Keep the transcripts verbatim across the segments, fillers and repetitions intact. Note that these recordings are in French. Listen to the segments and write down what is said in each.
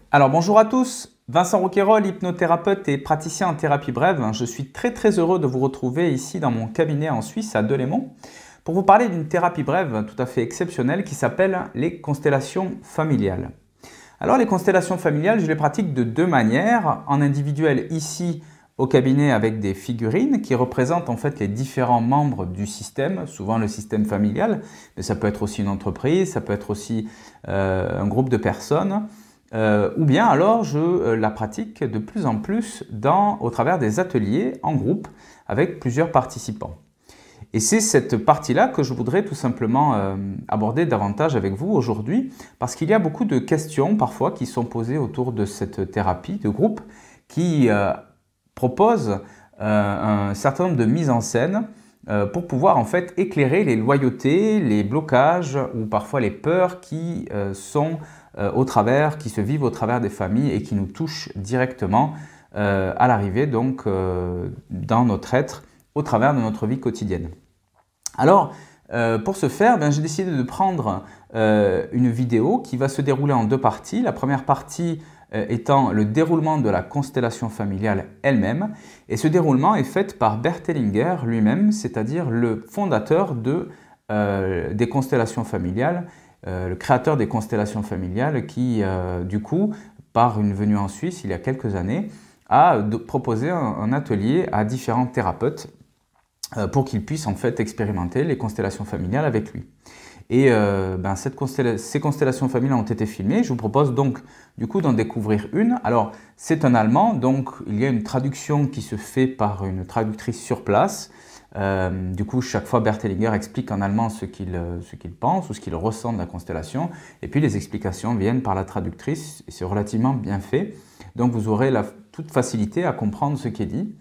Alors bonjour à tous, Vincent Rouquayrol, hypnothérapeute et praticien en thérapie brève. Je suis très très heureux de vous retrouver ici dans mon cabinet en Suisse à Delémont pour vous parler d'une thérapie brève tout à fait exceptionnelle qui s'appelle les constellations familiales. Alors les constellations familiales, je les pratique de deux manières, en individuel ici au cabinet avec des figurines qui représentent en fait les différents membres du système, souvent le système familial, mais ça peut être aussi une entreprise, ça peut être aussi euh, un groupe de personnes. Euh, ou bien alors je euh, la pratique de plus en plus dans, au travers des ateliers en groupe avec plusieurs participants. Et c'est cette partie-là que je voudrais tout simplement euh, aborder davantage avec vous aujourd'hui parce qu'il y a beaucoup de questions parfois qui sont posées autour de cette thérapie de groupe qui euh, propose euh, un certain nombre de mises en scène euh, pour pouvoir en fait éclairer les loyautés, les blocages ou parfois les peurs qui euh, sont au travers, qui se vivent au travers des familles et qui nous touchent directement euh, à l'arrivée, donc euh, dans notre être, au travers de notre vie quotidienne. Alors, euh, pour ce faire, j'ai décidé de prendre euh, une vidéo qui va se dérouler en deux parties. La première partie euh, étant le déroulement de la constellation familiale elle-même. Et ce déroulement est fait par Bert Hellinger lui-même, c'est-à-dire le fondateur de, euh, des constellations familiales, Euh, le créateur des constellations familiales qui, euh, du coup, par une venue en Suisse il y a quelques années, a proposé un, un atelier à différents thérapeutes euh, pour qu'ils puissent en fait expérimenter les constellations familiales avec lui. Et euh, ben, cette constella ces constellations familiales ont été filmées. Je vous propose donc du coup d'en découvrir une. Alors c'est un allemand, donc il y a une traduction qui se fait par une traductrice sur place. Euh, du coup, chaque fois, Bert Hellinger explique en allemand ce qu'il ce qu'il pense ou ce qu'il ressent de la constellation. Et puis, les explications viennent par la traductrice et c'est relativement bien fait. Donc, vous aurez la, toute facilité à comprendre ce qui est dit.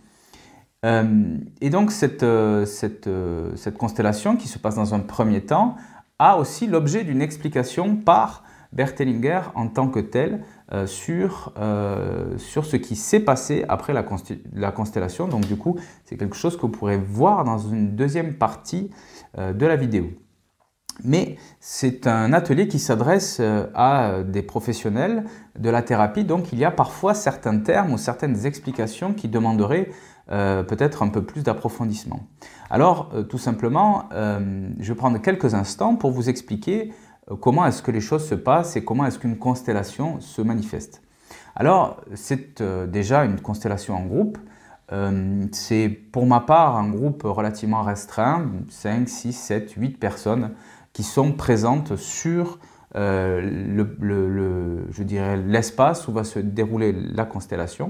Euh, et donc, cette, cette, cette constellation qui se passe dans un premier temps a aussi l'objet d'une explication par Bert Hellinger en tant que tel euh, sur, euh, sur ce qui s'est passé après la, la constellation. Donc du coup, c'est quelque chose que vous pourrez voir dans une deuxième partie euh, de la vidéo. Mais c'est un atelier qui s'adresse euh, à des professionnels de la thérapie, donc il y a parfois certains termes ou certaines explications qui demanderaient euh, peut-être un peu plus d'approfondissement. Alors, euh, tout simplement, euh, je vais prendre quelques instants pour vous expliquer comment est-ce que les choses se passent et comment est-ce qu'une constellation se manifeste. Alors, c'est euh, déjà une constellation en groupe. Euh, c'est pour ma part un groupe relativement restreint, cinq, six, sept, huit personnes qui sont présentes sur euh, le, le, le, je dirais, l'espace où va se dérouler la constellation.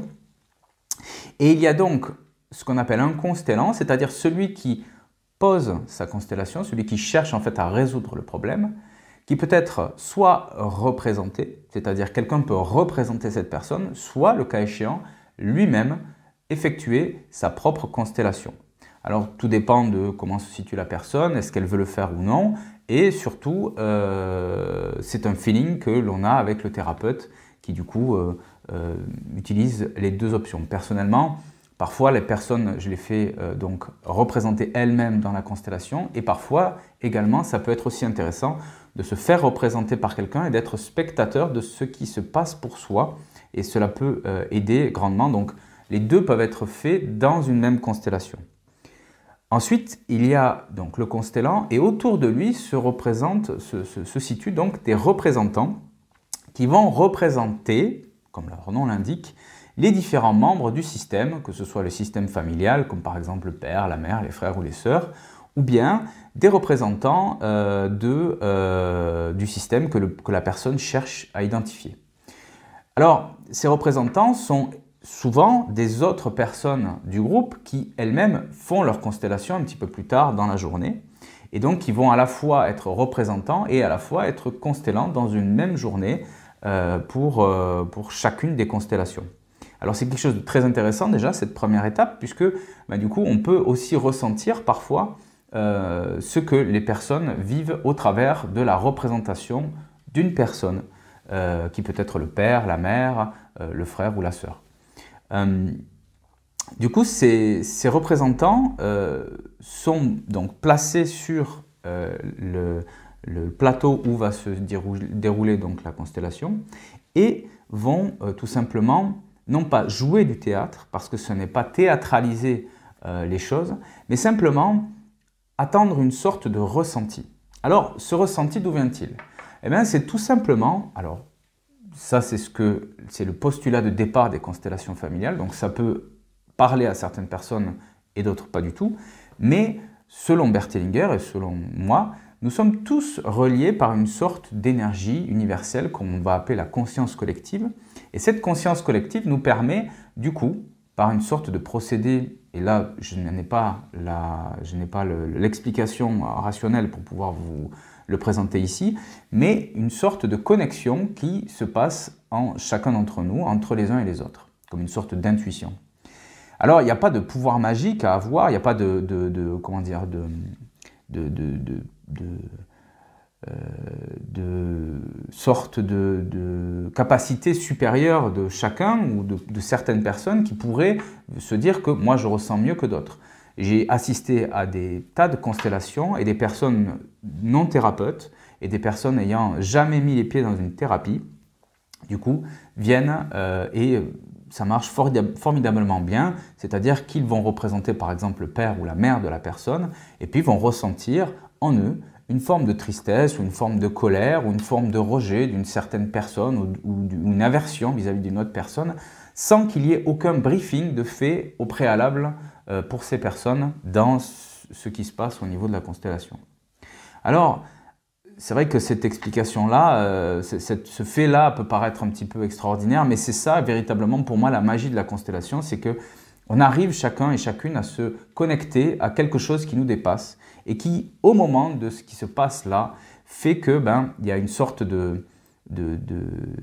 Et il y a donc ce qu'on appelle un constellant, c'est-à-dire celui qui pose sa constellation, celui qui cherche en fait à résoudre le problème, qui peut être soit représenté, c'est-à-dire quelqu'un peut représenter cette personne, soit, le cas échéant, lui-même effectuer sa propre constellation. Alors, tout dépend de comment se situe la personne, est-ce qu'elle veut le faire ou non, et surtout, euh, c'est un feeling que l'on a avec le thérapeute qui, du coup, euh, euh, utilise les deux options. Personnellement, parfois, les personnes, je les fais euh, donc représenter elles-mêmes dans la constellation, et parfois, également, ça peut être aussi intéressant de se faire représenter par quelqu'un et d'être spectateur de ce qui se passe pour soi. Et cela peut euh, aider grandement. Donc, les deux peuvent être faits dans une même constellation. Ensuite, il y a donc le constellant et autour de lui se, représente, se, se, se situent donc des représentants qui vont représenter, comme leur nom l'indique, les différents membres du système, que ce soit le système familial, comme par exemple le père, la mère, les frères ou les sœurs, ou bien des représentants euh, de, euh, du système que, le, que la personne cherche à identifier. Alors, ces représentants sont souvent des autres personnes du groupe qui elles-mêmes font leur constellation un petit peu plus tard dans la journée et donc qui vont à la fois être représentants et à la fois être constellants dans une même journée euh, pour, euh, pour chacune des constellations. Alors c'est quelque chose de très intéressant déjà, cette première étape, puisque bah, du coup on peut aussi ressentir parfois Euh, ce que les personnes vivent au travers de la représentation d'une personne, euh, qui peut être le père, la mère, euh, le frère ou la sœur. Euh, du coup, ces, ces représentants euh, sont donc placés sur euh, le, le plateau où va se dérouler, dérouler donc la constellation et vont euh, tout simplement non pas jouer du théâtre, parce que ce n'est pas théâtraliser euh, les choses, mais simplement attendre une sorte de ressenti. Alors, ce ressenti, d'où vient-il? Eh bien, c'est tout simplement, alors, ça c'est ce que c'est le postulat de départ des constellations familiales, donc ça peut parler à certaines personnes et d'autres pas du tout, mais selon Bert Hellinger et selon moi, nous sommes tous reliés par une sorte d'énergie universelle qu'on va appeler la conscience collective. Et cette conscience collective nous permet, du coup, par une sorte de procédé, et là je n'ai pas l'explication rationnelle pour pouvoir vous le présenter ici, mais une sorte de connexion qui se passe en chacun d'entre nous, entre les uns et les autres, comme une sorte d'intuition. Alors, il n'y a pas de pouvoir magique à avoir, il n'y a pas de, de, de, comment dire, de, de, de, de, de, euh, de sorte de, de capacité supérieure de chacun ou de, de certaines personnes qui pourraient se dire que moi je ressens mieux que d'autres. J'ai assisté à des tas de constellations et des personnes non thérapeutes et des personnes ayant jamais mis les pieds dans une thérapie, du coup, viennent euh, et ça marche formidablement bien, c'est-à-dire qu'ils vont représenter par exemple le père ou la mère de la personne et puis vont ressentir en eux une forme de tristesse ou une forme de colère ou une forme de rejet d'une certaine personne ou, ou une aversion vis-à-vis d'une autre personne sans qu'il y ait aucun briefing de fait au préalable euh, pour ces personnes dans ce qui se passe au niveau de la constellation. Alors, c'est vrai que cette explication-là, euh, ce fait-là peut paraître un petit peu extraordinaire, mais c'est ça véritablement pour moi la magie de la constellation, c'est que on arrive chacun et chacune à se connecter à quelque chose qui nous dépasse et qui, au moment de ce qui se passe là, fait que ben, il y a une sorte de, de, de,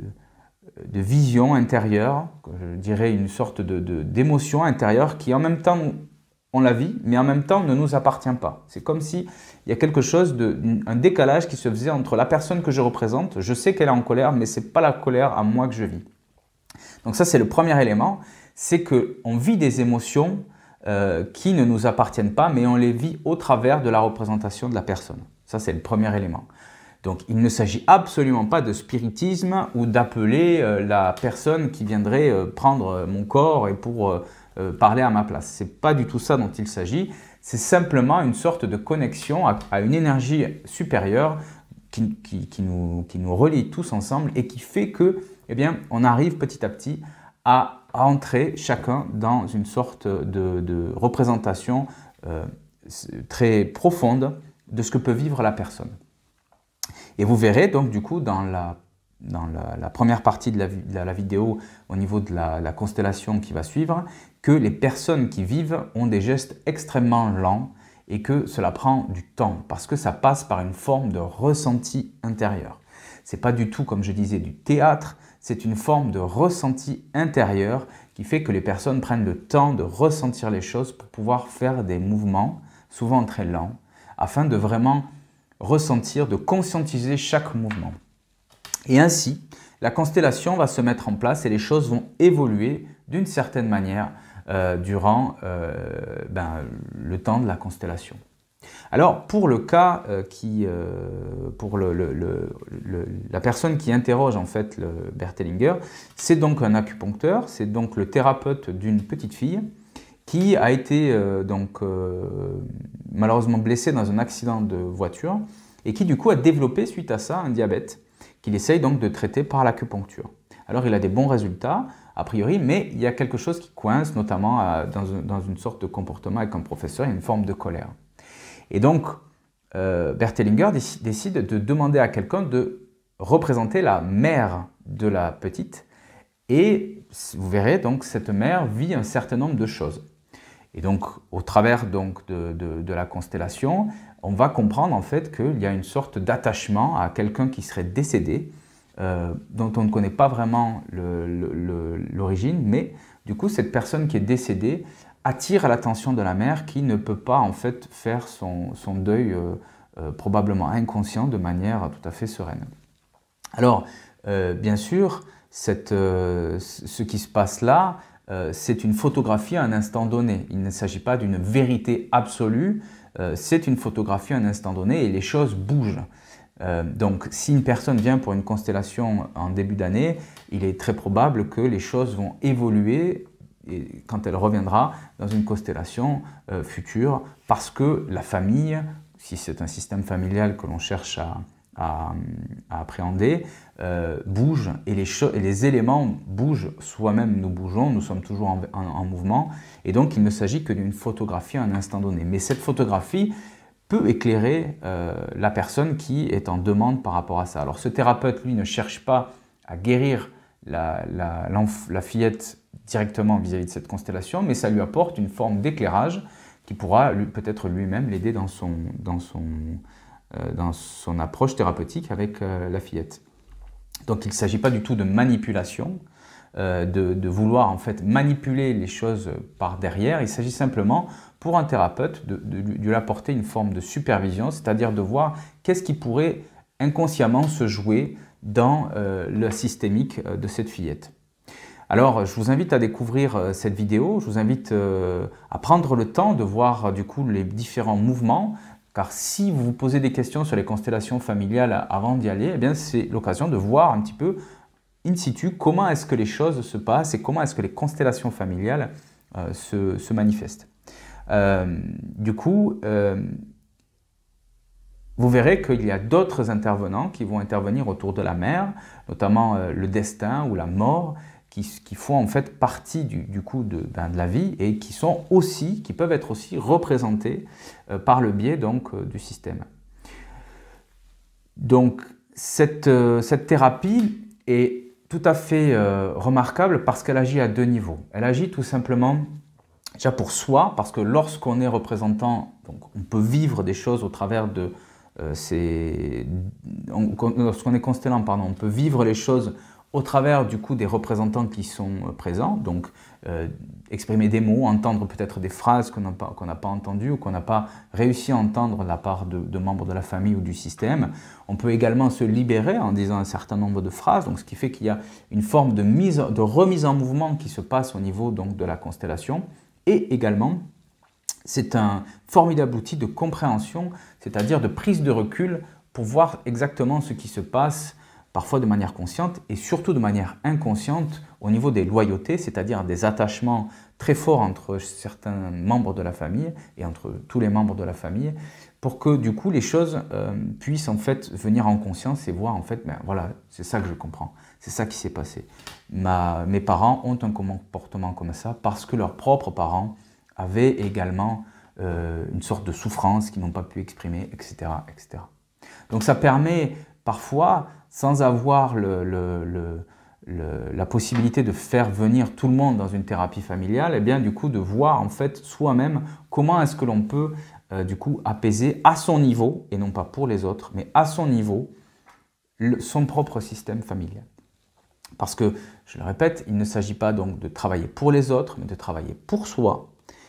de vision intérieure, je dirais une sorte de, de, d'émotion intérieure qui en même temps on la vit, mais en même temps ne nous appartient pas. C'est comme s'il y a quelque chose, de, un décalage qui se faisait entre la personne que je représente, je sais qu'elle est en colère, mais ce n'est pas la colère à moi que je vis. Donc ça c'est le premier élément, c'est qu'on vit des émotions euh, qui ne nous appartiennent pas, mais on les vit au travers de la représentation de la personne. Ça c'est le premier élément. Donc il ne s'agit absolument pas de spiritisme ou d'appeler euh, la personne qui viendrait euh, prendre mon corps et pour euh, euh, parler à ma place. Ce n'est pas du tout ça dont il s'agit, c'est simplement une sorte de connexion à, à une énergie supérieure qui, qui, qui, nous, qui nous relie tous ensemble et qui fait que, eh bien, on arrive petit à petit à entrer chacun dans une sorte de, de représentation euh, très profonde de ce que peut vivre la personne. Et vous verrez donc du coup dans la, dans la, la première partie de la, de la vidéo au niveau de la, la constellation qui va suivre que les personnes qui vivent ont des gestes extrêmement lents et que cela prend du temps parce que ça passe par une forme de ressenti intérieur. Ce n'est pas du tout, comme je disais, du théâtre, c'est une forme de ressenti intérieur qui fait que les personnes prennent le temps de ressentir les choses pour pouvoir faire des mouvements, souvent très lents, afin de vraiment ressentir, de conscientiser chaque mouvement. Et ainsi, la constellation va se mettre en place et les choses vont évoluer d'une certaine manière euh, durant euh, ben, le temps de la constellation. Alors, pour le cas euh, qui, euh, pour le, le, le, le, la personne qui interroge en fait le Bert Hellinger, c'est donc un acupuncteur, c'est donc le thérapeute d'une petite fille qui a été euh, donc euh, malheureusement blessé dans un accident de voiture et qui du coup a développé suite à ça un diabète qu'il essaye donc de traiter par l'acupuncture. Alors il a des bons résultats a priori, mais il y a quelque chose qui coince notamment à, dans, un, dans une sorte de comportement avec un professeur, il y a une forme de colère. Et donc euh, Bert Hellinger décide de demander à quelqu'un de représenter la mère de la petite et vous verrez donc cette mère vit un certain nombre de choses. Et donc, au travers donc, de, de, de la constellation, on va comprendre en fait qu'il y a une sorte d'attachement à quelqu'un qui serait décédé, euh, dont on ne connaît pas vraiment l'origine, mais du coup, cette personne qui est décédée attire l'attention de la mère qui ne peut pas en fait faire son, son deuil euh, euh, probablement inconscient de manière tout à fait sereine. Alors, euh, bien sûr, cette, euh, ce qui se passe là, Euh, c'est une photographie à un instant donné. Il ne s'agit pas d'une vérité absolue, euh, c'est une photographie à un instant donné et les choses bougent. Euh, donc, si une personne vient pour une constellation en début d'année, il est très probable que les choses vont évoluer et quand elle reviendra dans une constellation euh, future, parce que la famille, si c'est un système familial que l'on cherche à, à, à appréhender, euh, bouge et les, et les éléments bougent, soi-même nous bougeons, nous sommes toujours en, en, en mouvement, et donc il ne s'agit que d'une photographie à un instant donné. Mais cette photographie peut éclairer euh, la personne qui est en demande par rapport à ça. Alors ce thérapeute, lui, ne cherche pas à guérir la, la, la fillette directement vis-à-vis de cette constellation, mais ça lui apporte une forme d'éclairage qui pourra peut-être lui-même l'aider dans son, dans, son, euh, dans son approche thérapeutique avec euh, la fillette. Donc il ne s'agit pas du tout de manipulation, euh, de, de vouloir en fait manipuler les choses par derrière. Il s'agit simplement pour un thérapeute de, de, de lui apporter une forme de supervision, c'est-à-dire de voir qu'est-ce qui pourrait inconsciemment se jouer dans euh, le systémique de cette fillette. Alors, je vous invite à découvrir cette vidéo, je vous invite à prendre le temps de voir du coup les différents mouvements, car si vous vous posez des questions sur les constellations familiales avant d'y aller, eh bien c'est l'occasion de voir un petit peu in situ comment est-ce que les choses se passent et comment est-ce que les constellations familiales euh, se, se manifestent. Euh, du coup, euh, vous verrez qu'il y a d'autres intervenants qui vont intervenir autour de la mère, notamment euh, le destin ou la mort, Qui, qui font en fait partie du, du coup de, ben, de la vie et qui sont aussi, qui peuvent être aussi représentés euh, par le biais donc euh, du système. Donc cette, euh, cette thérapie est tout à fait euh, remarquable parce qu'elle agit à deux niveaux. Elle agit tout simplement déjà pour soi, parce que lorsqu'on est représentant, donc on peut vivre des choses au travers de euh, ces... Lorsqu'on est constellant, pardon, on peut vivre les choses au travers du coup des représentants qui sont présents, donc euh, exprimer des mots, entendre peut-être des phrases qu'on n'a pas, qu'on n'a pas entendues ou qu'on n'a pas réussi à entendre de la part de, de membres de la famille ou du système. On peut également se libérer en disant un certain nombre de phrases, donc ce qui fait qu'il y a une forme de, mise, de remise en mouvement qui se passe au niveau donc, de la constellation. Et également, c'est un formidable outil de compréhension, c'est-à-dire de prise de recul pour voir exactement ce qui se passe, parfois de manière consciente et surtout de manière inconsciente au niveau des loyautés, c'est-à-dire des attachements très forts entre certains membres de la famille et entre tous les membres de la famille, pour que du coup les choses euh, puissent en fait venir en conscience et voir en fait, ben voilà, c'est ça que je comprends, c'est ça qui s'est passé. Ma, mes parents ont un comportement comme ça parce que leurs propres parents avaient également euh, une sorte de souffrance qu'ils n'ont pas pu exprimer, et cetera, et cetera. Donc ça permet parfois, sans avoir le, le, le, le, la possibilité de faire venir tout le monde dans une thérapie familiale, et bien du coup de voir en fait soi-même comment est-ce que l'on peut euh, du coup apaiser à son niveau, et non pas pour les autres, mais à son niveau, le, son propre système familial. Parce que, je le répète, il ne s'agit pas donc de travailler pour les autres, mais de travailler pour soi.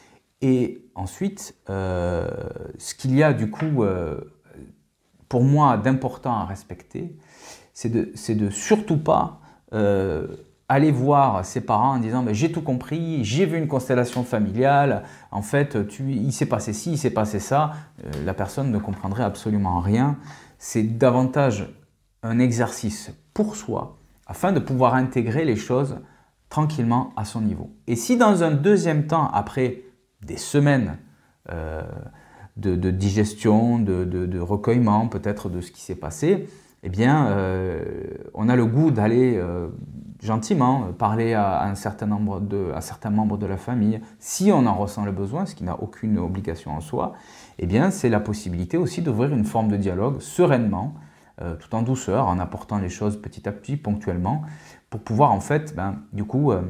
Et ensuite, euh, ce qu'il y a du coup euh, pour moi d'important à respecter, c'est de, c'est de surtout pas euh, aller voir ses parents en disant « j'ai tout compris, j'ai vu une constellation familiale, en fait, tu, il s'est passé ci, il s'est passé ça euh, ». La personne ne comprendrait absolument rien. C'est davantage un exercice pour soi afin de pouvoir intégrer les choses tranquillement à son niveau. Et si dans un deuxième temps, après des semaines euh, de, de digestion, de, de, de recueillement peut-être de ce qui s'est passé, eh bien, euh, on a le goût d'aller euh, gentiment parler à, à, un certain nombre de, à certains membres de la famille, si on en ressent le besoin, ce qui n'a aucune obligation en soi, eh bien, c'est la possibilité aussi d'ouvrir une forme de dialogue sereinement, euh, tout en douceur, en apportant les choses petit à petit, ponctuellement, pour pouvoir en fait, ben, du coup, euh,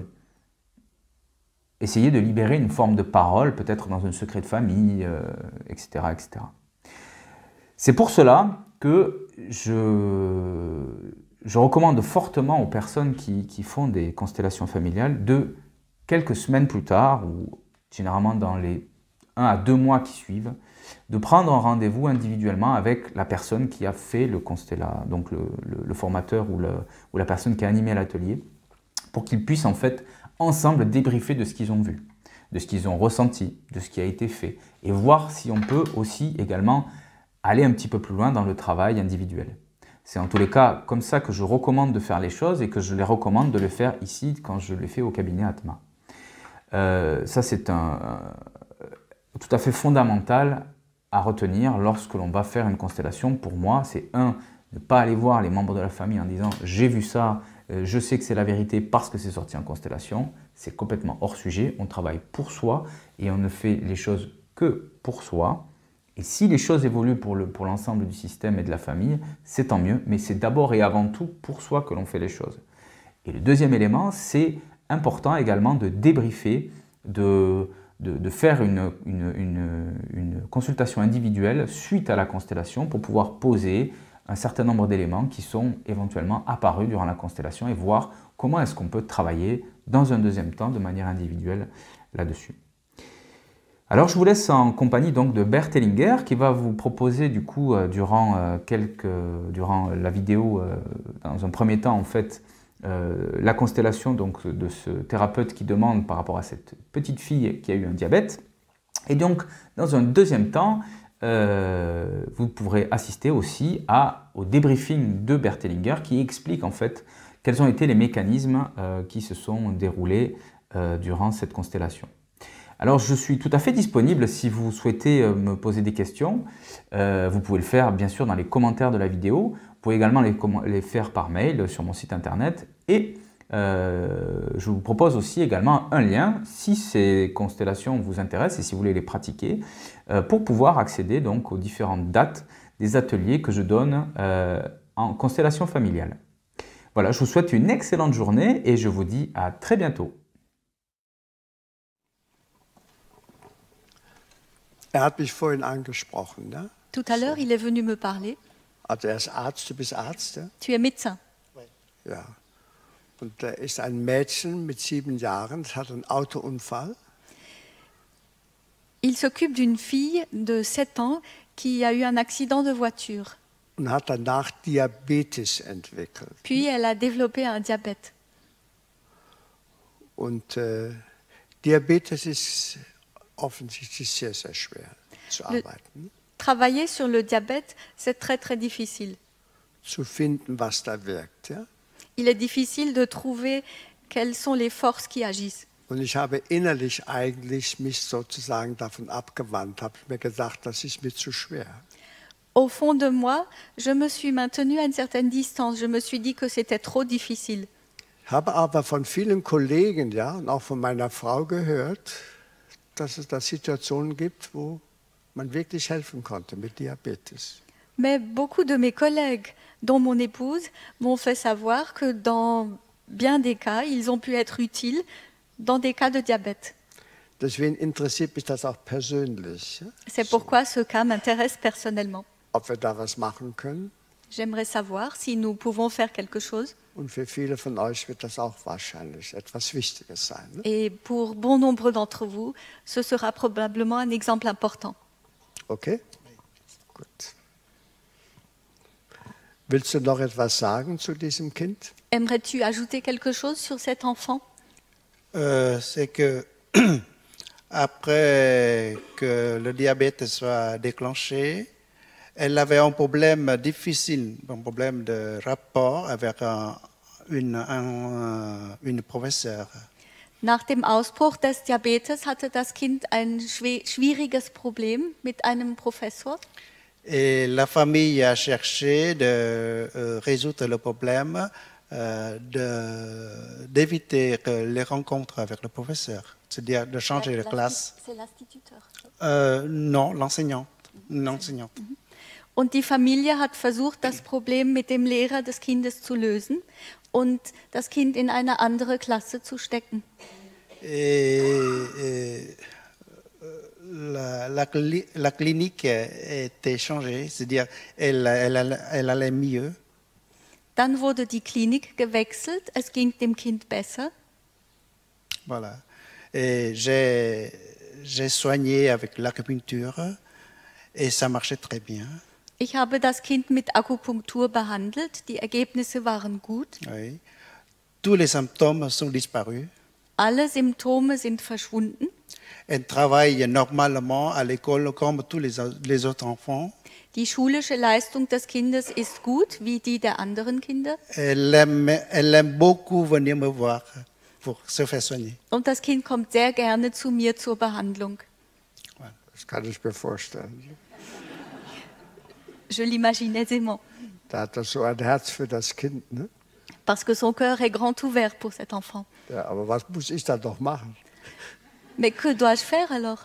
essayer de libérer une forme de parole, peut-être dans un secret de famille, euh, et cetera, et cetera. C'est pour cela que je, je recommande fortement aux personnes qui, qui font des constellations familiales de, quelques semaines plus tard, ou généralement dans les un à deux mois qui suivent, de prendre un rendez-vous individuellement avec la personne qui a fait le constellat, donc le, le, le formateur ou, le, ou la personne qui a animé l'atelier, pour qu'ils puissent en fait ensemble débriefer de ce qu'ils ont vu, de ce qu'ils ont ressenti, de ce qui a été fait, et voir si on peut aussi également aller un petit peu plus loin dans le travail individuel. C'est en tous les cas comme ça que je recommande de faire les choses et que je les recommande de le faire ici quand je le fais au cabinet Atma. Euh, ça, c'est un, un, tout à fait fondamental à retenir lorsque l'on va faire une constellation. Pour moi, c'est un, ne pas aller voir les membres de la famille en disant « j'ai vu ça, euh, je sais que c'est la vérité parce que c'est sorti en constellation ». C'est complètement hors sujet, on travaille pour soi et on ne fait les choses que pour soi. Et si les choses évoluent pour le, pour l'ensemble du système et de la famille, c'est tant mieux, mais c'est d'abord et avant tout pour soi que l'on fait les choses. Et le deuxième élément, c'est important également de débriefer, de, de, de faire une, une, une, une consultation individuelle suite à la constellation pour pouvoir poser un certain nombre d'éléments qui sont éventuellement apparus durant la constellation et voir comment est-ce qu'on peut travailler dans un deuxième temps de manière individuelle là-dessus. Alors je vous laisse en compagnie donc de Bert Hellinger qui va vous proposer du coup euh, durant, euh, quelques, durant la vidéo, euh, dans un premier temps en fait, euh, la constellation donc, de ce thérapeute qui demande par rapport à cette petite fille qui a eu un diabète. Et donc dans un deuxième temps, euh, vous pourrez assister aussi à, au débriefing de Bert Hellinger qui explique en fait quels ont été les mécanismes euh, qui se sont déroulés euh, durant cette constellation. Alors, je suis tout à fait disponible si vous souhaitez euh, me poser des questions. Euh, vous pouvez le faire, bien sûr, dans les commentaires de la vidéo. Vous pouvez également les, les faire par mail sur mon site internet. Et euh, je vous propose aussi également un lien, si ces constellations vous intéressent et si vous voulez les pratiquer, euh, pour pouvoir accéder donc aux différentes dates des ateliers que je donne euh, en constellation familiale. Voilà, je vous souhaite une excellente journée et je vous dis à très bientôt. Er hat mich vorhin angesprochen, ne? Tout à l'heure, il est venu me parler. Also er ist Arzt, du bist Arzt, ja? Tu es médecin. Ja. Und da ist ein Mädchen mit sieben Jahren, das hat einen Autounfall. Il s'occupe d'une fille de sept ans qui a eu un accident de voiture. Und hat danach Diabetes entwickelt. Puis elle a développé un diabète. Und äh, Diabetes ist offensichtlich sehr, sehr schwer zu Le arbeiten. Travailler sur le diabète, c'est très très difficile. Zu finden, was da wirkt. Ja? Il est difficile de trouver quelles sont les forces qui agissent. Und ich habe innerlich eigentlich mich sozusagen davon abgewandt, habe mir gedacht, das ist mir zu schwer. Au fond de moi, je me suis maintenue à une certaine distance. Je me suis dit que c'était trop difficile. Ich habe aber von vielen Kollegen, ja, und auch von meiner Frau gehört, dass es da Situationen gibt, wo man wirklich helfen konnte mit Diabetes. Mais beaucoup de mes collègues, dont mon épouse, m'ont fait savoir que dans bien des cas, ils ont pu être utiles dans des cas de diabète. Deswegen interessiert mich das auch persönlich. Ja? C'est pourquoi ce cas m'intéresse personnellement. Ob wir da was machen können. J'aimerais savoir si nous pouvons faire quelque chose. Und für viele von euch wird das auch wahrscheinlich etwas Wichtiges sein. Ne? Et pour bon nombre d'entre vous, ce sera probablement un exemple important. Okay? Gut. Willst du noch etwas sagen zu diesem Kind? Aimerais-tu ajouter quelque chose sur cet enfant? Euh, c'est que après que le diabète soit déclenché, elle avait un problème difficile, un problème de rapport avec un, une, un, une professeure. Nach dem Ausbruch des Diabetes hatte das Kind ein schwieriges Problem mit einem Professor. Et la famille a cherché de euh, résoudre le problème, euh, de, d'éviter les rencontres avec le professeur, c'est-à-dire de changer de classe. C'est l'instituteur. Euh, non, l'enseignant. l'enseignant. Und die Familie hat versucht, das Problem mit dem Lehrer des Kindes zu lösen und das Kind in eine andere Klasse zu stecken. Et, et la, la, la clinique était changée, c'est-à-dire elle, elle, elle allait mieux. Dann wurde die Klinik gewechselt, es ging dem Kind besser. Voilà. Et j'ai, j'ai soigné avec l'acupuncture et ça marchait très bien. Ich habe das Kind mit Akupunktur behandelt, die Ergebnisse waren gut. Oui. Tous les symptômes sont disparus. Alle Symptome sind verschwunden. Elle travaille normalement à l'école comme tous les, au- les autres enfants. Die schulische Leistung des Kindes ist gut, wie die der anderen Kinder. Elle aime, elle aime beaucoup venir me voir pour se faire soigner. Und das Kind kommt sehr gerne zu mir zur Behandlung. Das kann ich mir vorstellen. Je l'imagine aisément, Da hat er so ein Herz für das Kind. Ne? parce que son cœur est grand ouvert pour cet enfant. Ja, aber was muss ich da doch machen? Mais que dois-je faire alors?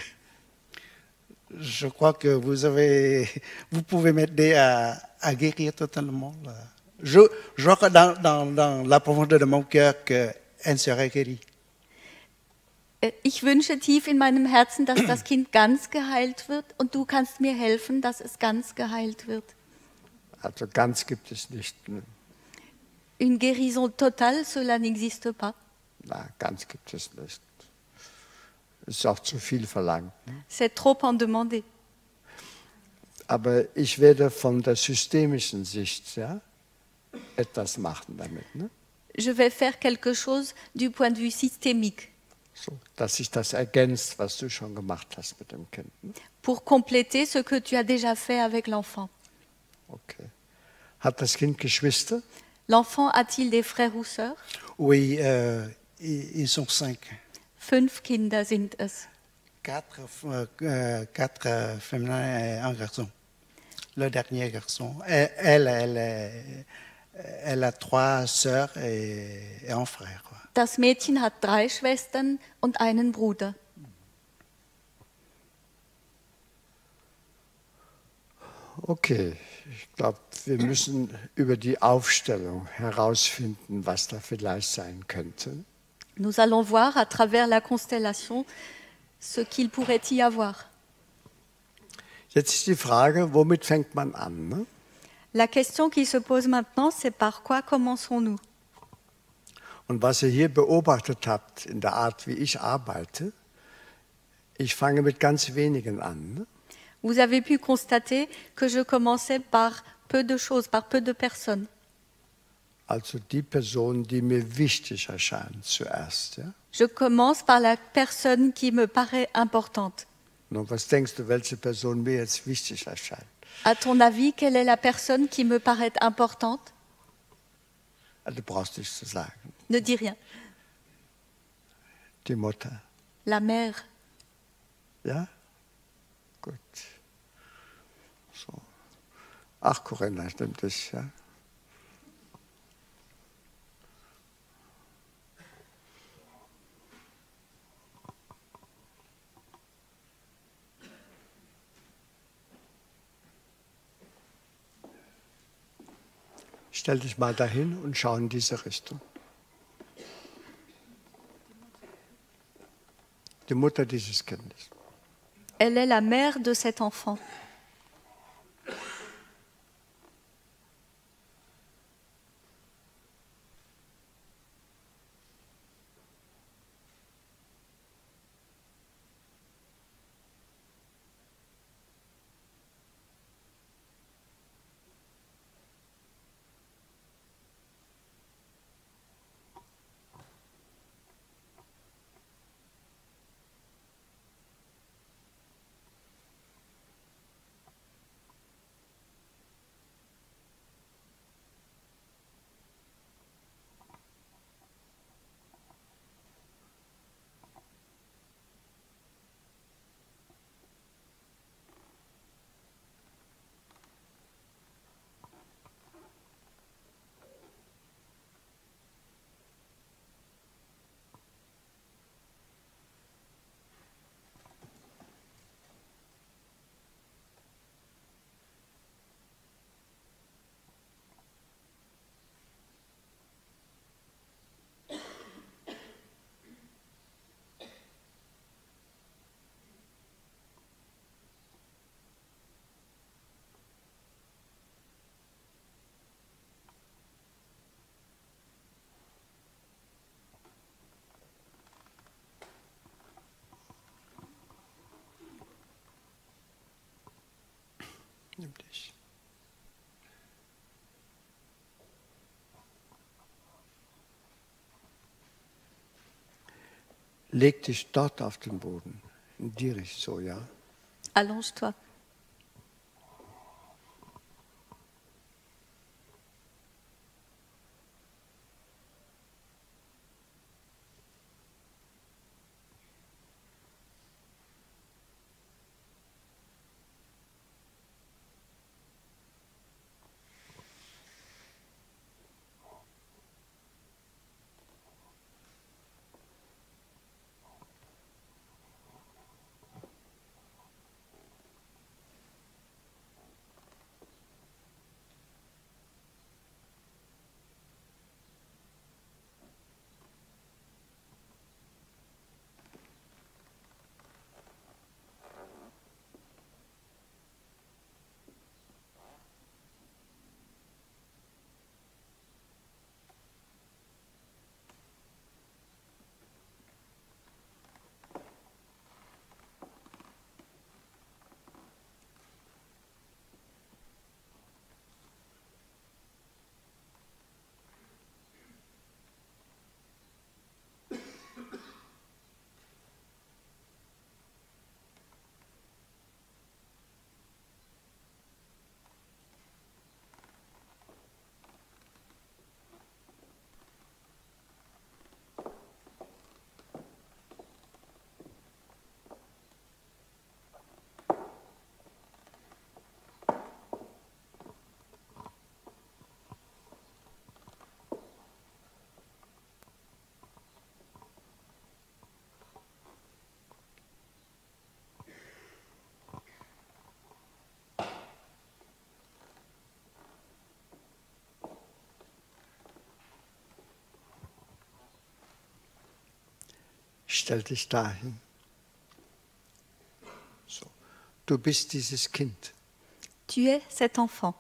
Je crois que vous, avez, vous pouvez m'aider à, à guérir totalement. là. Je, je crois dans, dans, dans la profondeur de mon cœur qu'elle serait guérie. Äh, Ich wünsche tief in meinem Herzen, dass das Kind ganz geheilt wird und du kannst mir helfen, dass es ganz geheilt wird. Also ganz gibt es nicht. Ne? Une guérison totale, cela n'existe pas. Na, ganz gibt es nicht. Ist auch zu viel verlangt. Ne? C'est trop en demander. Aber ich werde von der systemischen Sicht ja, etwas machen damit. Ne? Je vais faire quelque chose du point de vue systémique So, dass sich das ergänzt, was du schon gemacht hast mit dem Kind. Ne? pour compléter ce que tu as déjà fait avec l'enfant. Okay. Hat das Kind Geschwister? L'enfant a-t-il des frères ou sœurs? Oui, euh, ils, ils sont cinq. Fünf Kinder sind es. Quatre, euh, quatre euh, féminins et un garçon. Le dernier garçon. Elle, elle, elle, est- elle a trois sœurs et, et un frère. quoi. Das Mädchen hat drei Schwestern und einen Bruder. Okay, ich glaube, wir müssen über die Aufstellung herausfinden, was da vielleicht sein könnte. Nous allons voir à travers la constellation ce qu'il pourrait y avoir. Jetzt ist die Frage, womit fängt man an? Ne? La question qui se pose maintenant, c'est par quoi commençons-nous? Und was ihr hier beobachtet habt in der Art, wie ich arbeite, ich fange mit ganz wenigen an. Ne? Vous avez pu constater que je commençais par peu de choses, par peu de personnes. Also die Person, die mir wichtig erscheint zuerst. Ja? Je commence par la personne qui me paraît importante. Und was denkst du, welche Person mir jetzt wichtig erscheint? À ton avis, quelle est la personne qui me paraît importante? Also, du brauchst nichts zu sagen. Ne dis rien. Die Mutter. La mère. Ja? Gut. So. Ach, Corinna, stimmt das, ja? Stell dich mal dahin und schau in diese Richtung. Die Mutter dieses Kindes. Elle est la mère de cet enfant. Nimm dich. leg dich dort auf den Boden. In die Richtung, so, ja. Allonge-toi. Stell dich dahin. So. Du bist dieses Kind. Tu es cet enfant.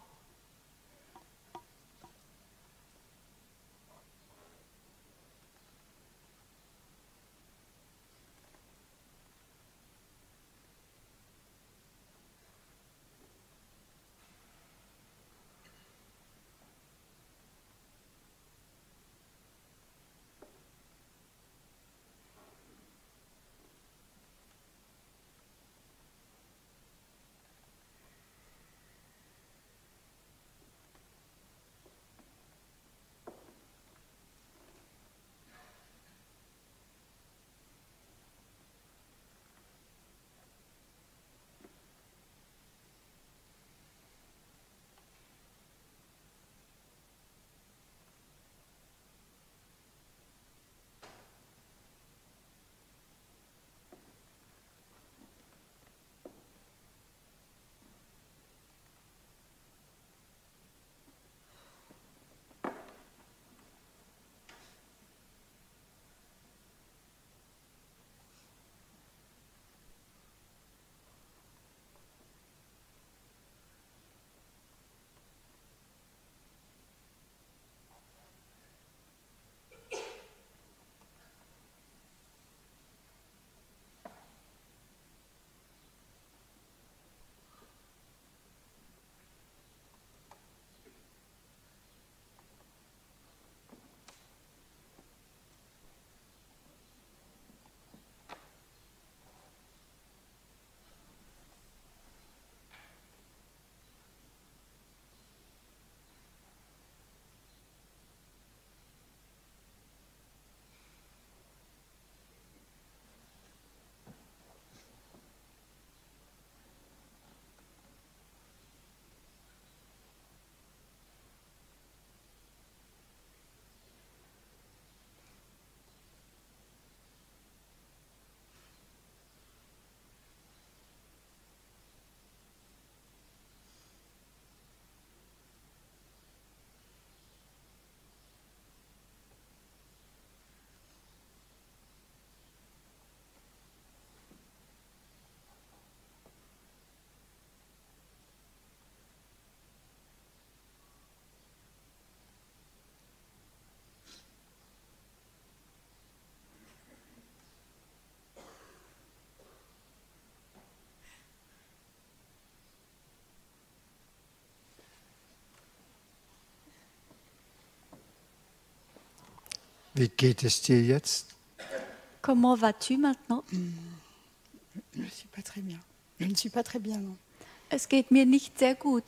Wie geht es dir jetzt? Comment vas-tu maintenant? Je ne suis pas très bien. Je ne suis pas très bien, non. Es geht mir nicht sehr gut.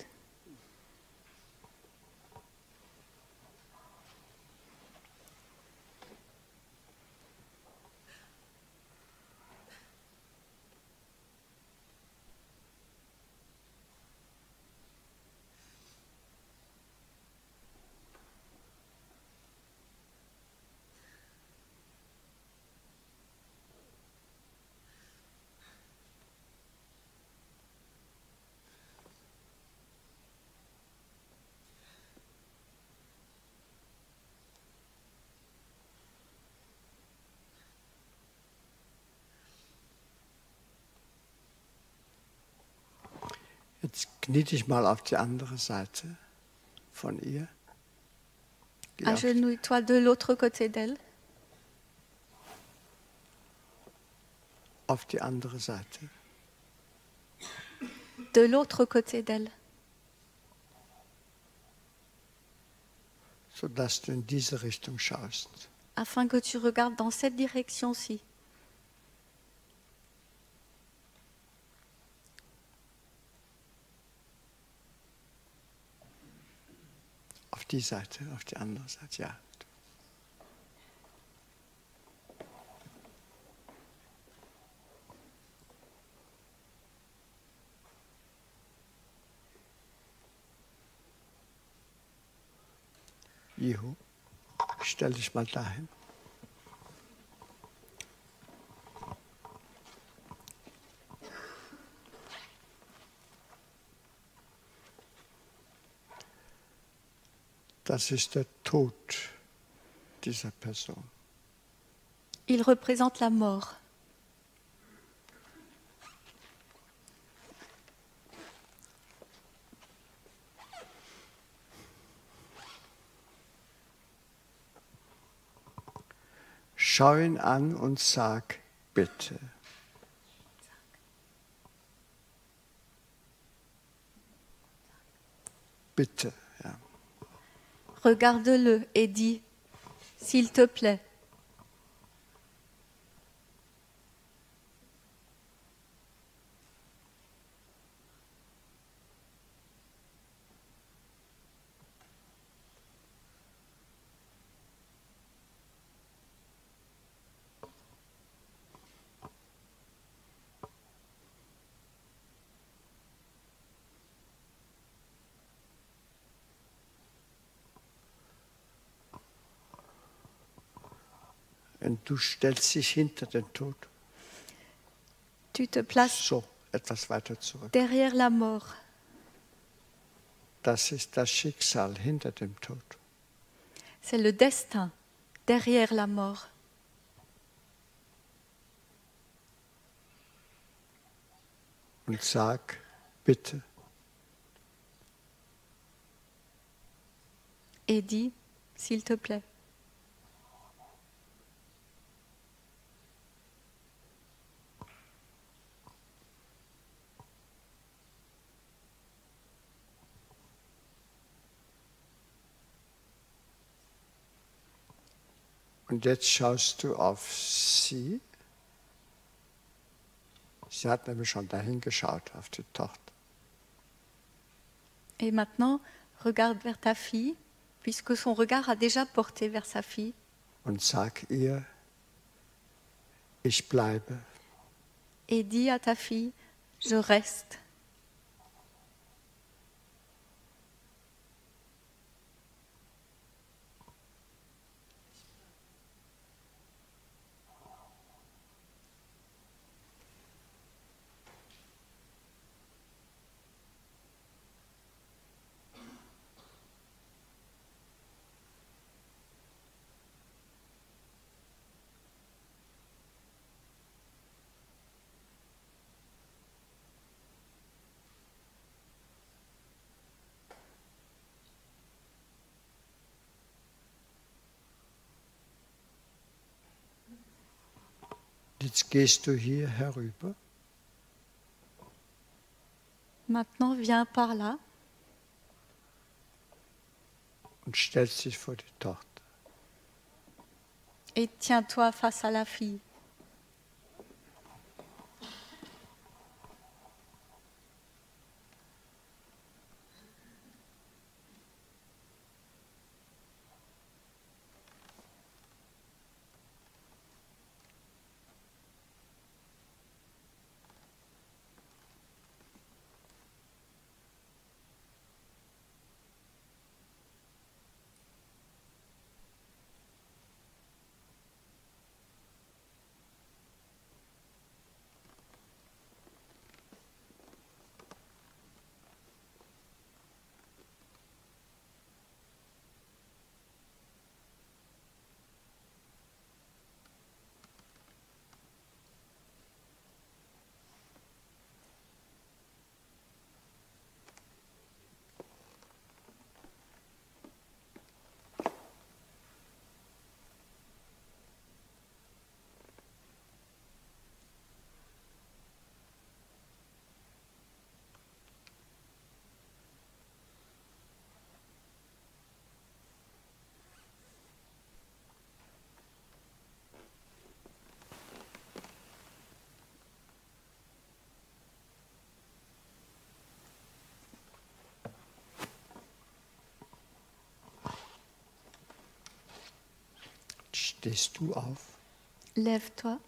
Jetzt knie dich mal auf die andere Seite von ihr. Geh auf, Agenouille-toi de l'autre côté d'elle. auf die andere Seite. De l'autre côté d'elle. Sodass du in diese Richtung schaust. Afin que tu regardes dans cette direction-ci. Auf die Seite, auf die andere Seite, ja. Jehu, stell dich mal dahin. Das ist der Tod dieser Person. Il représente la mort. Schau ihn an und sag bitte. Bitte, ja. Regarde-le et dis, s'il te plaît. Und du stellst dich hinter den Tod. Tu te places So, etwas weiter zurück. derrière la mort. Das ist das Schicksal hinter dem Tod. C'est le destin derrière la mort. Und sag bitte. Et dis, s'il te plaît. Und jetzt schaust du auf sie. Sie hat nämlich schon dahin geschaut, auf die Tochter. Et maintenant, regarde vers ta fille, puisque son regard a déjà porté vers sa fille. Und sag ihr, ich bleibe. Et dis à ta fille, je reste. Jetzt gehst du hier herüber Maintenant, viens par là und stellst dich vor die Tochter. et tiens-toi face à la fille. Stehst du auf? Lève-toi.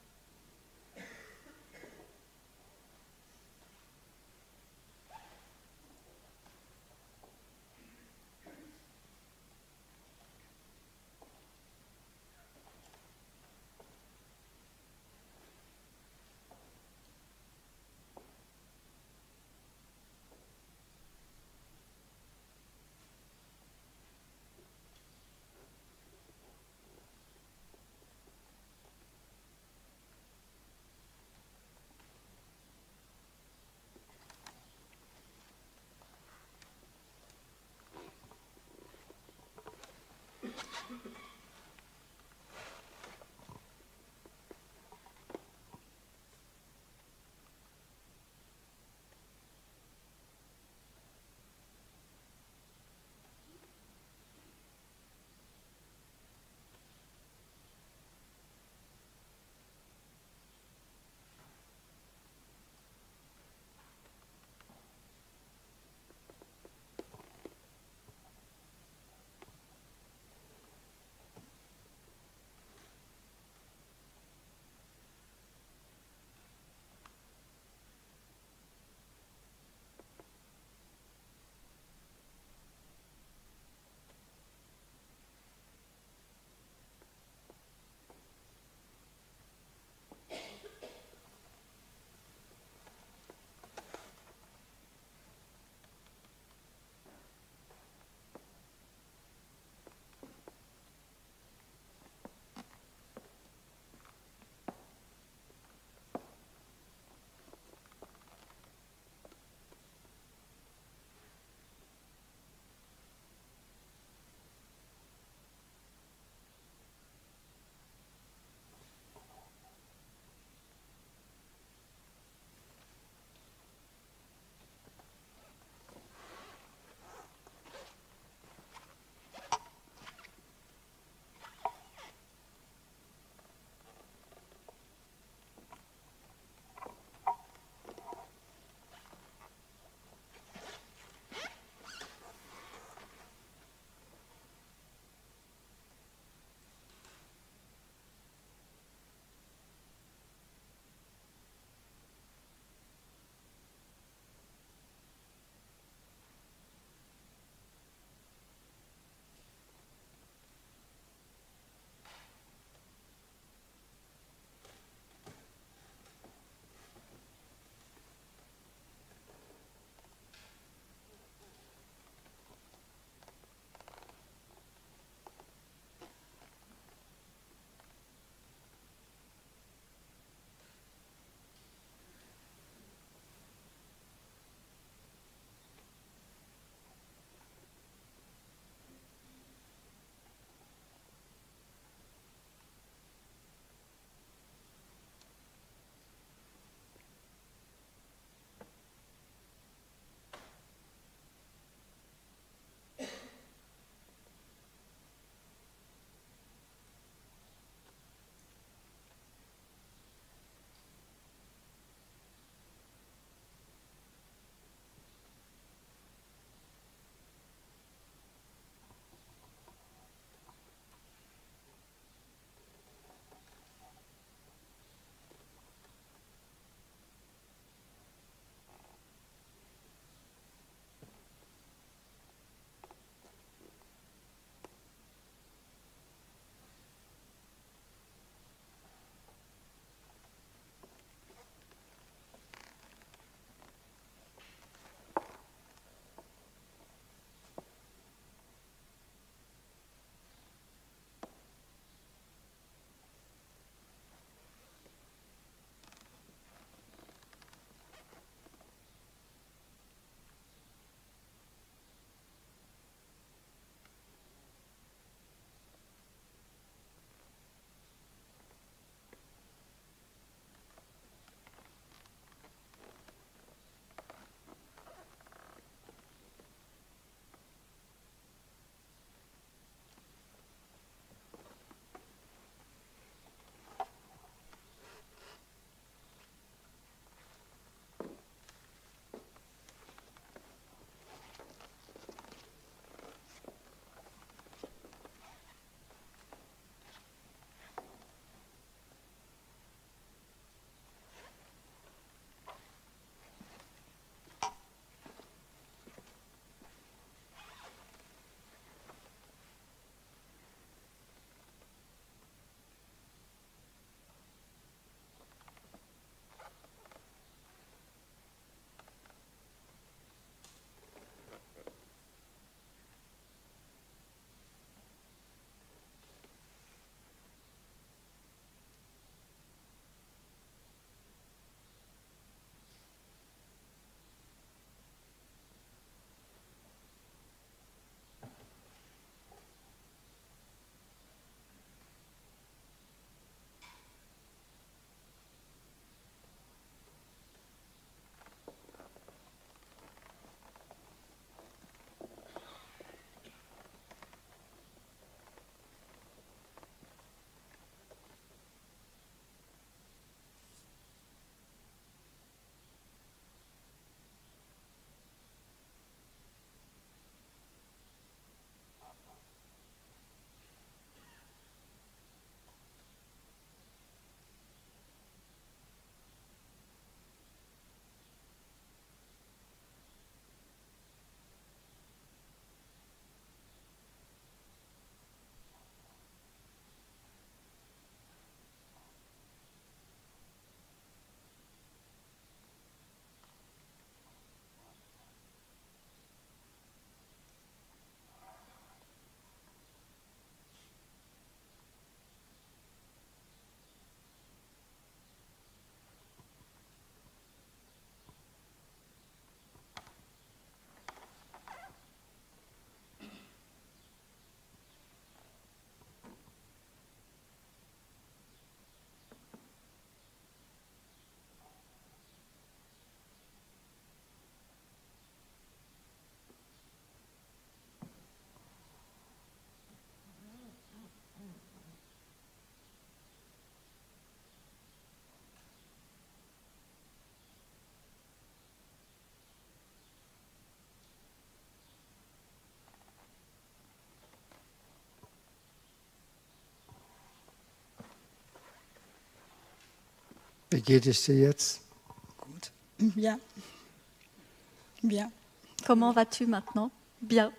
Wie geht es dir jetzt? Gut. Bien. Bien. Comment vas-tu maintenant? Bien.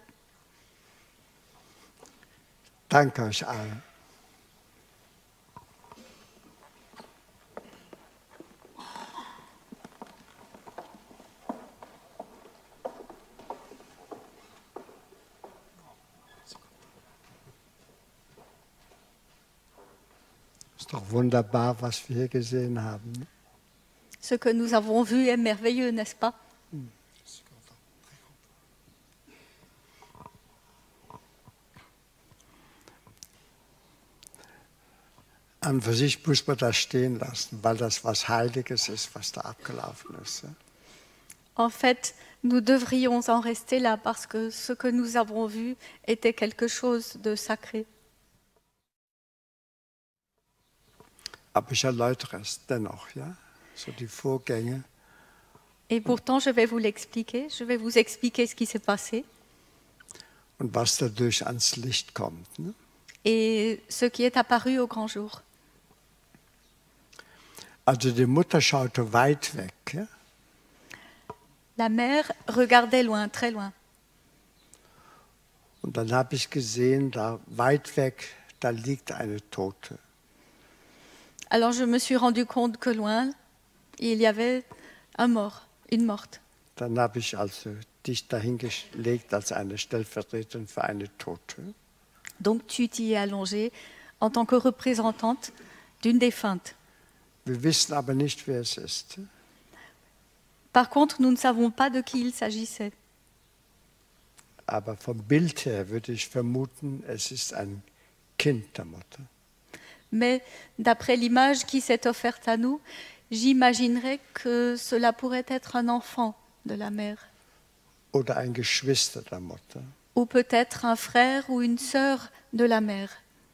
Danke euch allen. Ist doch wunderbar, was wir hier gesehen haben. Ne? Ce que nous avons vu est merveilleux, n'est-ce pas? An und für sich muss man das stehen lassen, weil das was Heiliges ist, was da abgelaufen ist. Ja? En fait, nous devrions en rester là parce que ce que nous avons vu était quelque chose de sacré. Aber ich erläutere es dennoch, ja, so die Vorgänge. Et pourtant, je vais vous l'expliquer. Je vais vous expliquer ce qui s'est passé Und was dadurch ans Licht kommt. Ne? et ce qui est apparu au grand jour. Also die Mutter schaute weit weg. Ja? La mère regardait loin, très loin. Und dann habe ich gesehen, da weit weg, da liegt eine Tote. Alors je me suis rendu compte que loin, il y avait un mort, une morte. Dann habe ich also dich dahingelegt als eine Stellvertreterin für eine Tote. Donc tu t'y es allongée en tant que représentante d'une défunte. Wir wissen aber nicht, wer es ist. Par contre, nous ne savons pas de qui il s'agissait. Aber vom Bild her würde ich vermuten, es ist ein Kind der Mutter. Mais d'après l'image qui s'est offerte à nous, j'imaginerais que cela pourrait être un enfant de la mère. Oder ein Geschwister der Mutter. Ou peut-être un frère ou une sœur de la mère.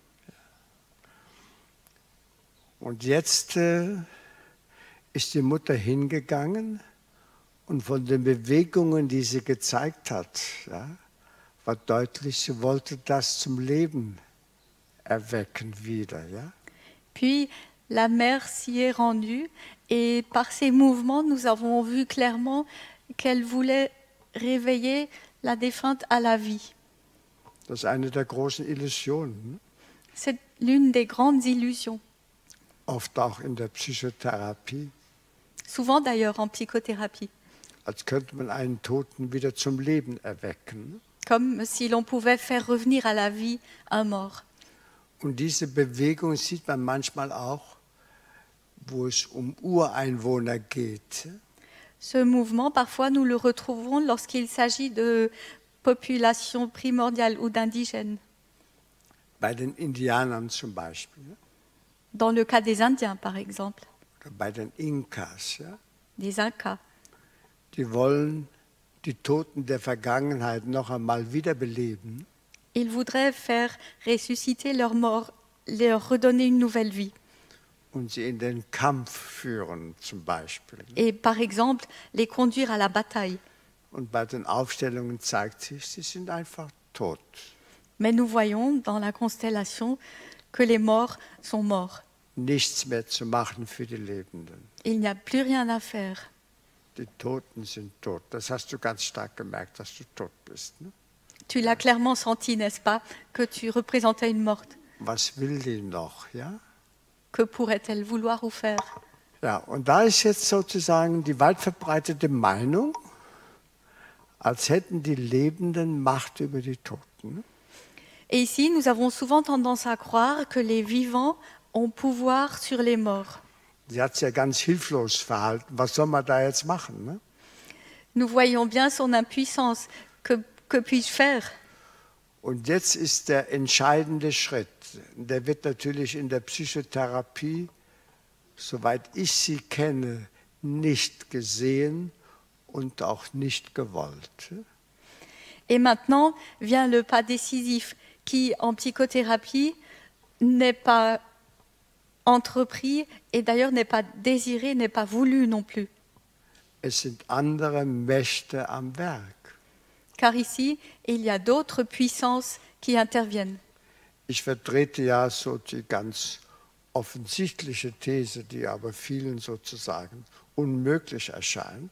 Und jetzt äh, ist die Mutter hingegangen und von den Bewegungen, die sie gezeigt hat, ja, war deutlich, sie wollte das zum Leben erwecken wieder. Ja? Puis la mère s'y est rendue et par ses mouvements, nous avons vu clairement qu'elle voulait réveiller la défunte à la vie. Das ist eine der großen Illusionen, ne? C'est l'une des grandes illusions, oft auch in der Psychotherapie, souvent d'ailleurs en psychothérapie, als könnte man einen Toten wieder zum Leben erwecken. Ne? comme si l'on pouvait faire revenir à la vie un mort. Und diese Bewegung sieht man manchmal auch, wo es um Ureinwohner geht. Ce mouvement, parfois, nous le retrouvons lorsqu'il s'agit de populations primordiales ou d'indigènes, Bei den Indianern zum Beispiel, ne? dans le cas des Indiens, par exemple, Oder bei den Inkas. Ja? des Incas. Die wollen die Toten der Vergangenheit noch einmal wiederbeleben. Ils voudraient faire ressusciter leurs morts, leur redonner une nouvelle vie. Und sie in den Kampf führen zum Beispiel. Et par exemple, les conduire à la bataille. Und bei den Aufstellungen zeigt sich, sie sind einfach tot. Mais nous voyons dans la constellation que les morts sont morts. Nichts mehr zu machen für die Lebenden. Il n'y a plus rien à faire. Die Toten sind tot. Das hast du ganz stark gemerkt, dass du tot bist. Ne? Tu l'as clairement senti, n'est-ce pas, que tu représentais une morte. Was will die noch? Ja? Que pourrait-elle vouloir ou faire? Ja, und da ist jetzt sozusagen die weit verbreitete Meinung, als hätten die Lebenden Macht über die Toten. Et ici, nous avons souvent tendance à croire que les vivants ont pouvoir sur les morts. Sie hat sich ja ganz hilflos verhalten. Was soll man da jetzt machen? Ne? Nous voyons bien son impuissance. Que, que puis-je faire? Und jetzt ist der entscheidende Schritt. Der wird natürlich in der Psychotherapie, soweit ich sie kenne, nicht gesehen und auch nicht gewollt. Et maintenant vient le pas décisif qui, en psychothérapie, n'est pas entrepris et d'ailleurs n'est pas désiré, n'est pas voulu non plus. Es sind andere Mächte am Werk. Car ici, il y a d'autres puissances qui interviennent. Ich vertrete ja so die ganz offensichtliche These, die aber vielen sozusagen unmöglich erscheint.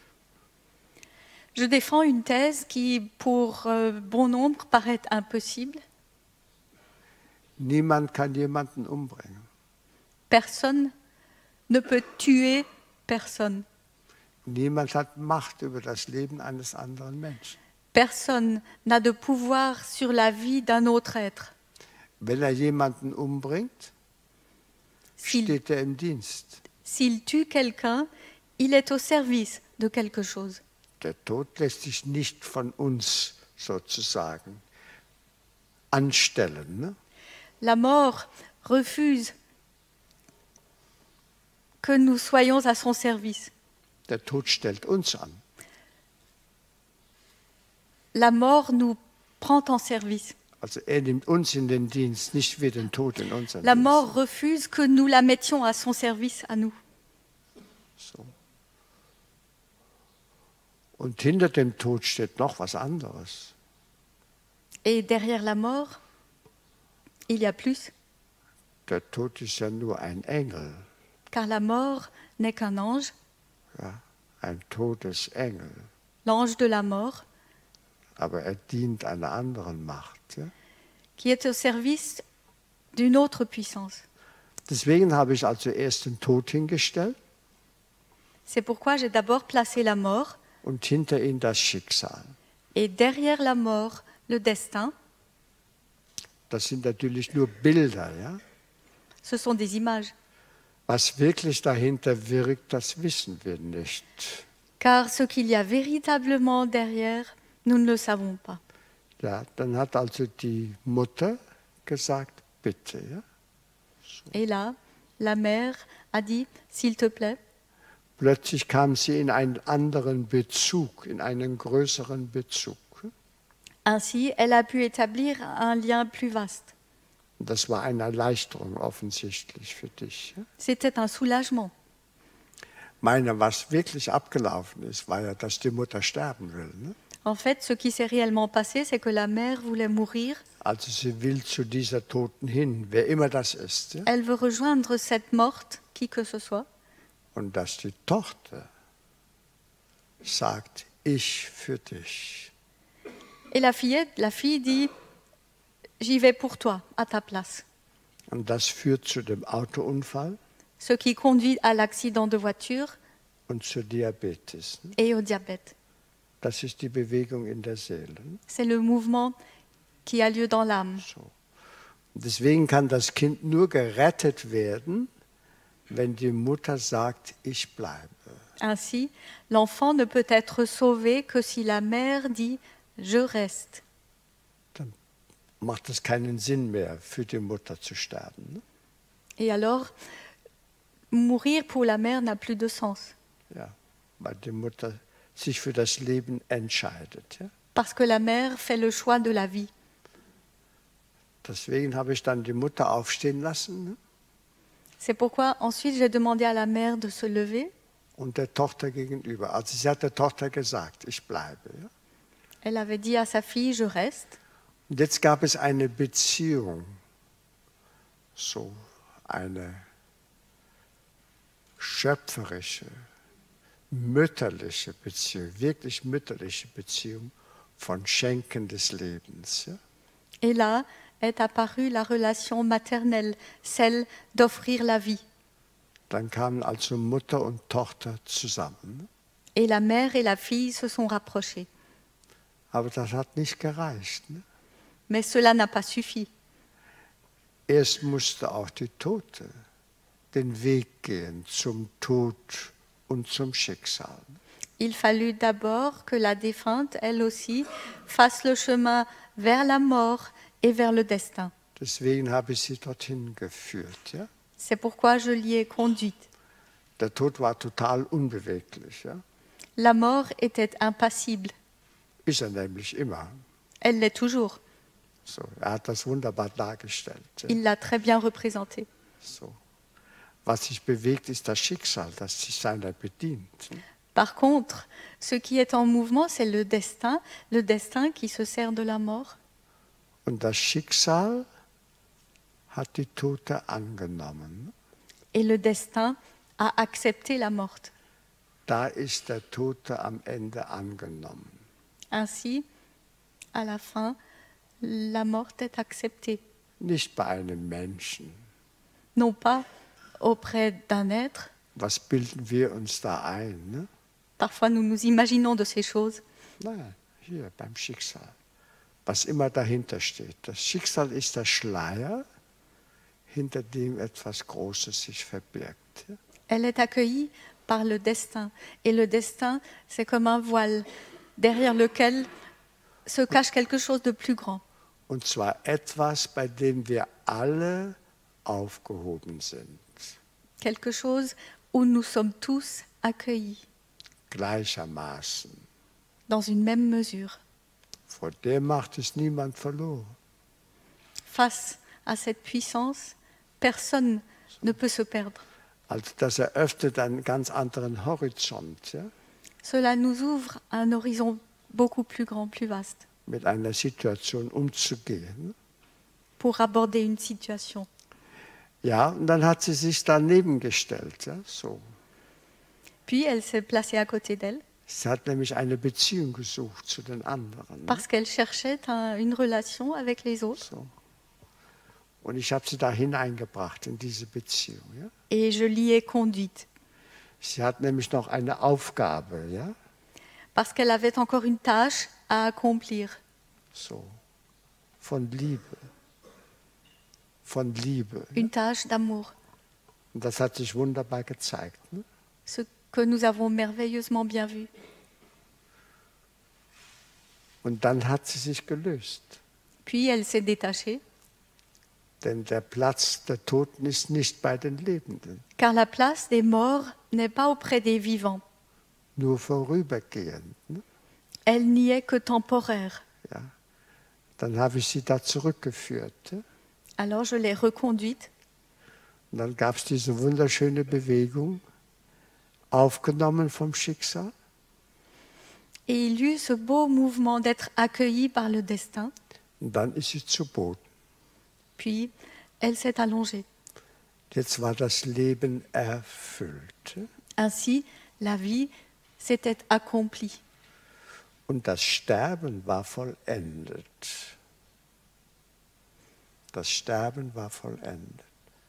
Je défends une thèse qui, pour euh, bon nombre, paraît impossible. Niemand kann jemanden umbringen. Personne ne peut tuer personne. Niemand hat Macht über das Leben eines anderen Menschen. Personne n'a de pouvoir sur la vie d'un autre être. Wenn er jemanden umbringt, S'il, steht er im Dienst. s'il tue quelqu'un, il est au service de quelque chose. Der Tod lässt sich nicht von uns sozusagen anstellen. Ne? La mort refuse que nous soyons à son service. Der Tod stellt uns an. La mort nous prend en service. Also er nimmt uns in den Dienst, nicht wir den Tod in unseren La Dienst. mort refuse que nous la mettions à son service, à nous. So. Und hinter dem Tod steht noch was anderes. Et derrière la mort, il y a plus, Der Tod ist ja nur ein Engel, car la mort n'est qu'un ange, ja, ein Todesengel, l'ange de la mort, aber er dient einer anderen Macht. Ja? qui est au service d'une autre puissance. Deswegen habe ich also erst den Tod hingestellt C'est pourquoi j'ai d'abord placé la mort, und hinter ihn das Schicksal. et derrière la mort, le destin. Das sind natürlich nur Bilder. Ja? Ce sont des images. Was wirklich dahinter wirkt, das wissen wir nicht. Car ce qu'il y a véritablement derrière, nous ne le savons pas. Ja, dann hat also die Mutter gesagt, bitte. Ja? Et là, la mère a dit, s'il te plaît, Plötzlich kam sie in einen anderen Bezug, in einen größeren Bezug. ainsi, elle a pu établir un lien plus vaste. Und das war eine Erleichterung offensichtlich für dich. Ja? C'était un soulagement. Meine, was wirklich abgelaufen ist, war ja, dass die Mutter sterben will. Ne? En fait, ce qui s'est réellement passé, c'est que la mère voulait mourir. Also sie will zu dieser Toten hin, wer immer das ist. Ja? Elle veut rejoindre cette morte, qui que ce soit. Und dass die Tochter sagt, ich für dich. Et la fillette, la fille dit, j'y vais pour toi, à ta place. Und das führt zu dem Autounfall Ce qui conduit à l'accident de voiture und zu Diabetes. Ne? et au diabète. Das ist die Bewegung in der Seele. Ne? C'est le mouvement qui a lieu dans l'âme. So. Und deswegen kann das Kind nur gerettet werden, wenn die Mutter sagt, ich bleibe. Ainsi, l'enfant ne peut être sauvé que si la mère dit « je reste Dann macht es keinen Sinn mehr, für die Mutter zu sterben. Ne? ». Et alors, mourir pour la mère n'a plus de sens, Ja, weil die Mutter sich für das Leben entscheidet. Ja? parce que la mère fait le choix de la vie. Deswegen habe ich dann die Mutter aufstehen lassen, ne? C'est pourquoi ensuite j'ai demandé à la mère de se lever. Und der Tochter gegenüber. Also sie hat der Tochter gesagt, ich bleibe. Ja? Elle avait dit à sa fille « je reste ». Und jetzt gab es eine Beziehung, so eine schöpferische, mütterliche Beziehung, wirklich mütterliche Beziehung von Schenken des Lebens. Ja? Et là est apparue la relation maternelle, celle d'offrir la vie. Dann kamen also Mutter und Tochter zusammen. Et la mère et la fille se sont rapprochées. Aber das hat nicht gereicht. Ne? Mais cela n'a pas suffi. Erst musste auch die Tote den Weg gehen zum Tod und zum Schicksal. Il fallut d'abord que la défunte, elle aussi, fasse le chemin vers la mort et vers le destin. Deswegen habe ich sie dorthin geführt. Ja? C'est pourquoi je l'y ai conduite. Der Tod war total unbeweglich. Ja? La mort était impassible. Ist er nämlich immer. Elle l'est toujours. So, er hat das wunderbar dargestellt. Ja? Il l'a très bien représentée. So. Was sich bewegt, ist das Schicksal, das sich seiner bedient. Par contre, ce qui est en mouvement, c'est le destin, le destin qui se sert de la mort. Und das Schicksal hat die Tote angenommen. Et le destin a accepté la morte. Da ist der Tote am Ende angenommen. Ainsi, à la fin, la mort est acceptée. Nicht bei einem Menschen. Non pas auprès d'un être. Was bilden wir uns da ein? Ne? Parfois, nous nous imaginons de ces choses. Nein, hier beim Schicksal. Was immer dahinter steht. Das Schicksal ist der Schleier, hinter dem etwas Großes sich verbirgt. Ja? Elle est accueillie par le destin. Et le destin, c'est comme un voile derrière lequel se cache quelque chose de plus grand. Und zwar etwas, bei dem wir alle aufgehoben sind. Quelque chose où nous sommes tous accueillis Gleichermaßen. dans une même mesure. Vor dem macht es niemand verloren. Face à cette puissance, personne ne peut se perdre. Also das eröffnet einen ganz anderen Horizont, ja? Cela nous ouvre un horizon beaucoup plus grand, plus vaste, Mit einer Situation umzugehen. pour aborder une situation. Ja, und dann hat sie sich daneben gestellt, ja, so. Puis elle s'est placée à côté d'elle Sie hat nämlich eine Beziehung gesucht zu den anderen. Ne? parce qu'elle cherchait un- une relation avec les autres. So. Und ich habe sie da hineingebracht in diese Beziehung. Ja? Et je l'y ai conduite Sie hat nämlich noch eine Aufgabe, ja, parce qu'elle avait encore une tâche à accomplir, so von Liebe, von Liebe. une tâche d'amour, Und das hat sich wunderbar gezeigt. Ne? ce que nous avons merveilleusement bien vu. Und dann hat sie sich gelöst, Puis elle s'est détachée, denn der Platz der Toten ist nicht bei den Lebenden, car la place des morts n'est pas auprès des vivants. nur vorübergehend. Ne? Elle n'y est que temporaire. Ja. Dann habe ich sie da zurückgeführt. Ja? Alors je l'ai reconduite. Und dann gab es diese wunderschöne Bewegung, aufgenommen vom Schicksal. Et il y eut ce beau mouvement d'être accueillie par le destin. Und dann ist sie zu Boden. Puis elle s'est allongée. Jetzt war das Leben erfüllt. Ainsi, la vie s'était accomplie. Und das Sterben war vollendet. Das Sterben war vollendet.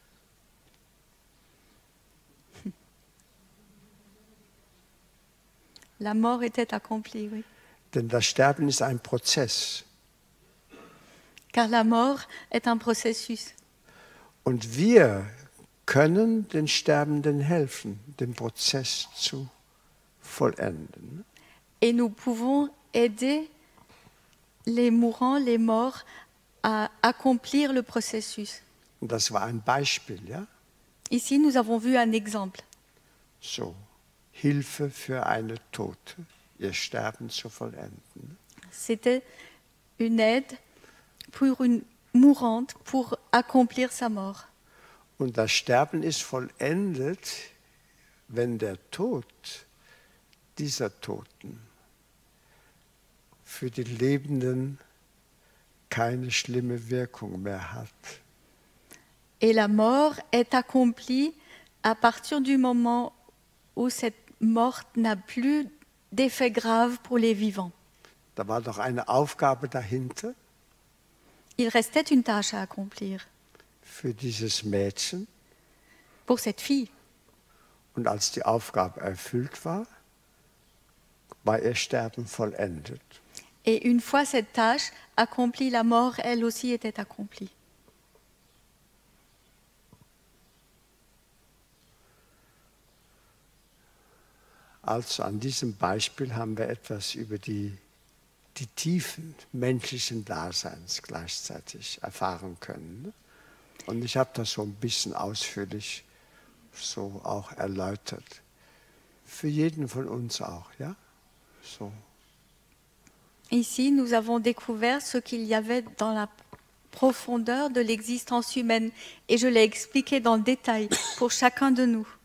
La mort était accomplie, oui. Denn das Sterben ist ein Prozess. Car la mort est un processus. Und wir können den Sterbenden helfen, den Prozess zu vollenden. Et nous pouvons aider les mourants, les morts, à accomplir le processus. Und das war ein Beispiel, ja? Ici, nous avons vu un exemple. So, Hilfe für eine Tote, ihr Sterben zu vollenden. C'était une aide pour une mourante pour accomplir sa mort. Und das Sterben ist vollendet, wenn der Tod dieser Toten für die Lebenden keine schlimme Wirkung mehr hat. Et la mort est accomplie à partir du moment où cette mort n'a plus d'effet grave pour les vivants. Da war doch eine Aufgabe dahinter Il restait une tâche à accomplir für dieses Mädchen. pour cette fille. Und als die Aufgabe erfüllt war, war ihr Sterben vollendet. Et une fois cette tâche accomplie, la mort, elle aussi, était accomplie. Also an diesem Beispiel haben wir etwas über die, die Tiefen menschlichen Daseins gleichzeitig erfahren können. Und ich habe das so ein bisschen ausführlich so auch erläutert. Für jeden von uns auch, ja? So. Ici, nous avons découvert ce qu'il y avait dans la profondeur de l'existence humaine et je l'ai expliqué dans le détail pour chacun de nous.